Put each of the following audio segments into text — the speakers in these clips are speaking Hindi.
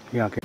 यहाँ के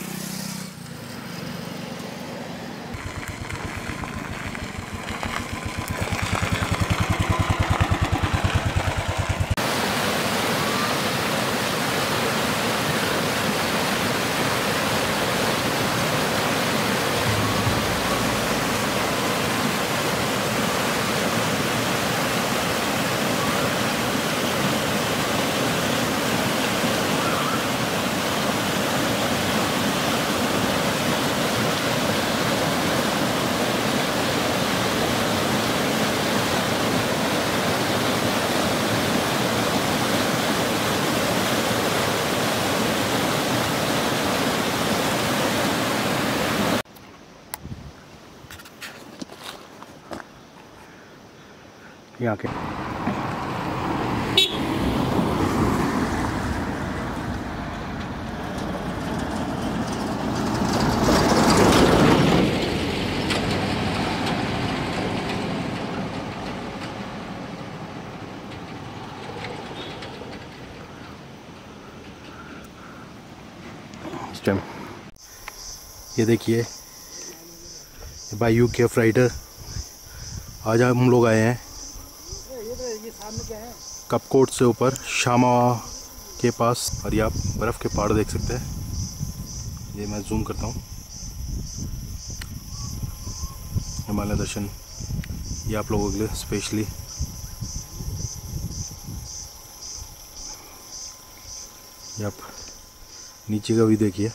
यहाँ के इस टाइम ये देखिए बाय यूकेएफ राइडर। आज हम लोग आए हैं कपकोट से ऊपर शामा के पास, और ये आप बर्फ़ के पहाड़ देख सकते हैं। ये मैं जूम करता हूँ, हिमालय दर्शन ये आप लोगों के लिए स्पेशली। ये आप नीचे का भी देखिए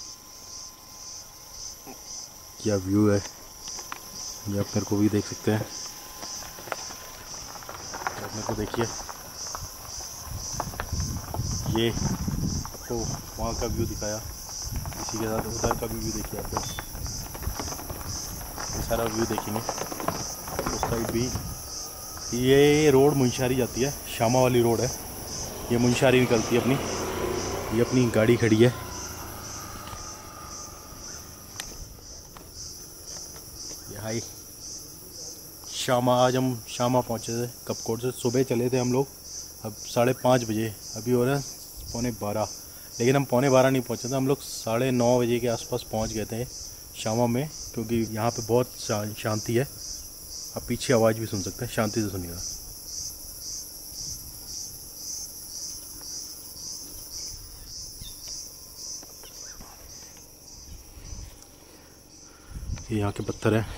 क्या व्यू है, ये आप मेरे को भी देख सकते हैं। आप मेरे को देखिए, ये आपको वहाँ का व्यू दिखाया, इसी के साथ उधर का व्यू देखिए। आप ये सारा व्यू देखेंगे उस साइड भी। ये रोड मुंशारी जाती है, शामा वाली रोड है, ये मुंशारी निकलती है अपनी। ये अपनी गाड़ी खड़ी है, ये हाई शामा। आज हम शामा पहुँचे थे कपकोट से, सुबह चले थे हम लोग, अब 5:30 बजे, अभी हो रहा है 11:15। लेकिन हम 11:15 नहीं पहुँचे थे, हम लोग 9:30 बजे के आसपास पहुँच गए थे शामा में, क्योंकि यहाँ पे बहुत शांति है। आप पीछे आवाज़ भी सुन सकते हैं, शांति से सुनिएगा। ये यहाँ के पत्थर हैं,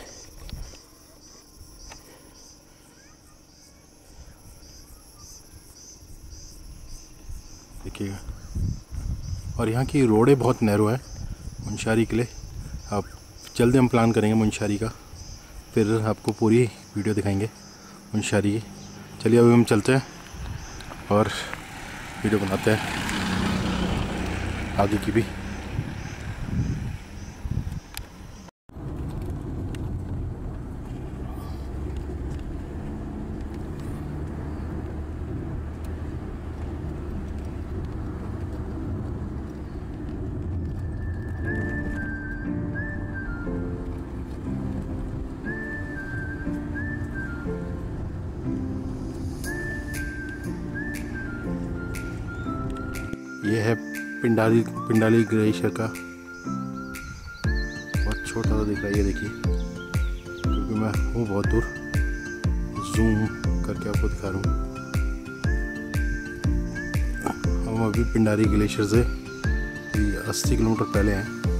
देखिएगा। और यहाँ की रोडें बहुत नैरो है मुंशारी के लिए। आप जल्दी हम प्लान करेंगे मुंशारी का, फिर आपको पूरी वीडियो दिखाएंगे मुंशारी की। चलिए अभी हम चलते हैं और वीडियो बनाते हैं आगे की भी। ये है पिंडाली ग्लेशियर का, बहुत छोटा सा दिख रहा है, ये देखिए, क्योंकि मैं हूँ बहुत दूर, जूम करके आपको दिखा रहा हूँ। हम अभी पिंडारी ग्लेशियर से 80 किलोमीटर पहले हैं।